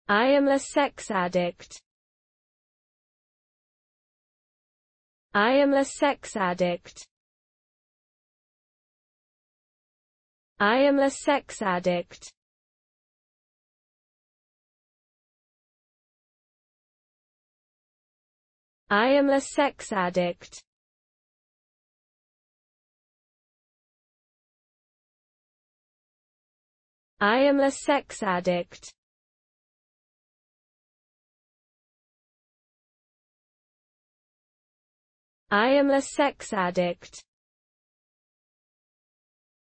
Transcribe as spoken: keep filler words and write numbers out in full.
I am a sex addict. I am a sex addict. I am a sex addict. I am a sex addict. I am a sex addict. I am a sex addict.